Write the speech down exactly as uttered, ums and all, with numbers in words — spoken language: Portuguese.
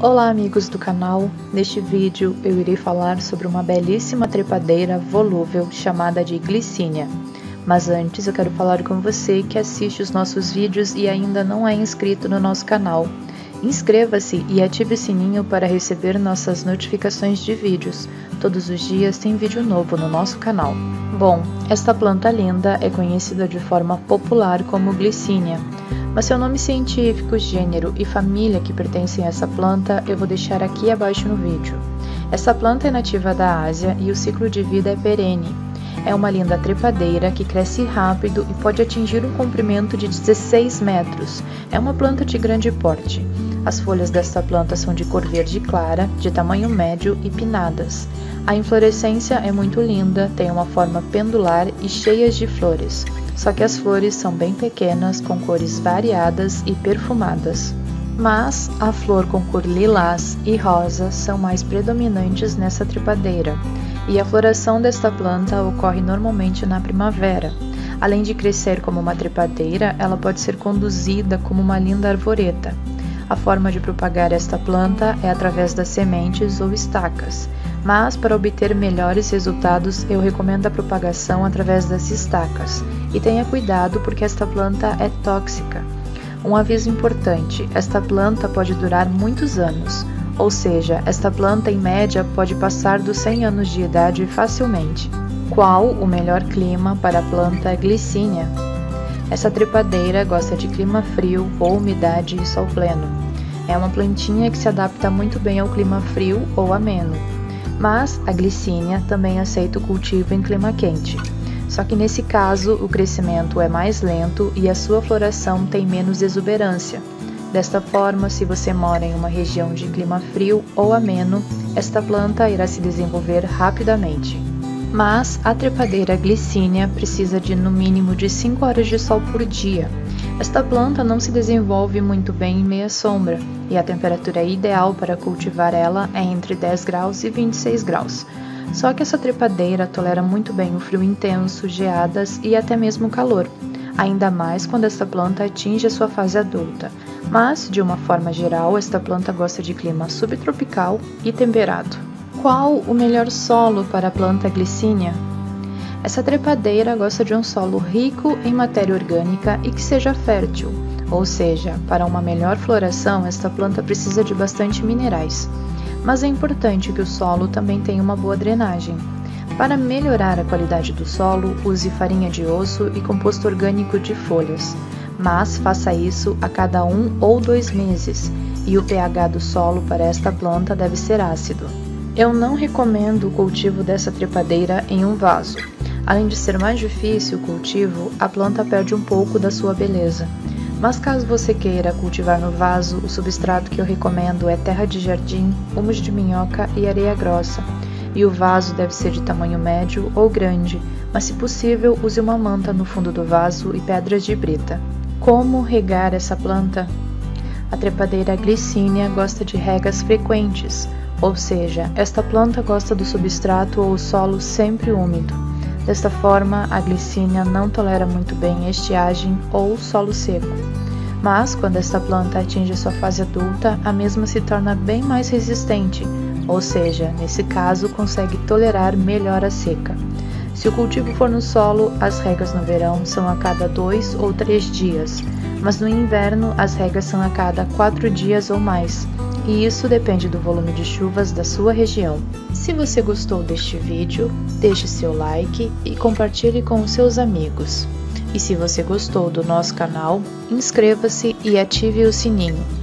Olá amigos do canal, neste vídeo eu irei falar sobre uma belíssima trepadeira volúvel chamada de glicínia. Mas antes eu quero falar com você que assiste os nossos vídeos e ainda não é inscrito no nosso canal. Inscreva-se e ative o sininho para receber nossas notificações de vídeos. Todos os dias tem vídeo novo no nosso canal. Bom, esta planta linda é conhecida de forma popular como glicínia, mas seu nome científico, gênero e família que pertencem a essa planta eu vou deixar aqui abaixo no vídeo. Essa planta é nativa da Ásia e o ciclo de vida é perene. É uma linda trepadeira que cresce rápido e pode atingir um comprimento de dezesseis metros. É uma planta de grande porte. As folhas desta planta são de cor verde clara, de tamanho médio e pinnadas. A inflorescência é muito linda, tem uma forma pendular e cheias de flores. Só que as flores são bem pequenas, com cores variadas e perfumadas. Mas a flor com cor lilás e rosa são mais predominantes nessa trepadeira. E a floração desta planta ocorre normalmente na primavera. Além de crescer como uma trepadeira, ela pode ser conduzida como uma linda arvoreta. A forma de propagar esta planta é através das sementes ou estacas, mas para obter melhores resultados eu recomendo a propagação através das estacas. E tenha cuidado porque esta planta é tóxica. Um aviso importante, esta planta pode durar muitos anos, ou seja, esta planta em média pode passar dos cem anos de idade facilmente. Qual o melhor clima para a planta glicínia? Essa trepadeira gosta de clima frio ou umidade e sol pleno. É uma plantinha que se adapta muito bem ao clima frio ou ameno. Mas a glicínia também aceita o cultivo em clima quente. Só que nesse caso o crescimento é mais lento e a sua floração tem menos exuberância. Desta forma, se você mora em uma região de clima frio ou ameno, esta planta irá se desenvolver rapidamente. Mas a trepadeira glicínia precisa de no mínimo de cinco horas de sol por dia. Esta planta não se desenvolve muito bem em meia sombra, e a temperatura ideal para cultivar ela é entre dez graus e vinte e seis graus. Só que essa trepadeira tolera muito bem o frio intenso, geadas e até mesmo calor, ainda mais quando esta planta atinge a sua fase adulta. Mas, de uma forma geral, esta planta gosta de clima subtropical e temperado. Qual o melhor solo para a planta glicínia? Essa trepadeira gosta de um solo rico em matéria orgânica e que seja fértil, ou seja, para uma melhor floração esta planta precisa de bastante minerais. Mas é importante que o solo também tenha uma boa drenagem. Para melhorar a qualidade do solo, use farinha de osso e composto orgânico de folhas, mas faça isso a cada um ou dois meses, e o pH do solo para esta planta deve ser ácido. Eu não recomendo o cultivo dessa trepadeira em um vaso. Além de ser mais difícil o cultivo, a planta perde um pouco da sua beleza. Mas caso você queira cultivar no vaso, o substrato que eu recomendo é terra de jardim, humus de minhoca e areia grossa. E o vaso deve ser de tamanho médio ou grande, mas se possível use uma manta no fundo do vaso e pedras de brita. Como regar essa planta? A trepadeira glicínia gosta de regas frequentes, ou seja, esta planta gosta do substrato ou solo sempre úmido. Desta forma, a glicínia não tolera muito bem estiagem ou solo seco. Mas, quando esta planta atinge sua fase adulta, a mesma se torna bem mais resistente, ou seja, nesse caso, consegue tolerar melhor a seca. Se o cultivo for no solo, as regas no verão são a cada dois ou três dias, mas no inverno as regas são a cada quatro dias ou mais. E isso depende do volume de chuvas da sua região. Se você gostou deste vídeo, deixe seu like e compartilhe com os seus amigos. E se você gostou do nosso canal, inscreva-se e ative o sininho.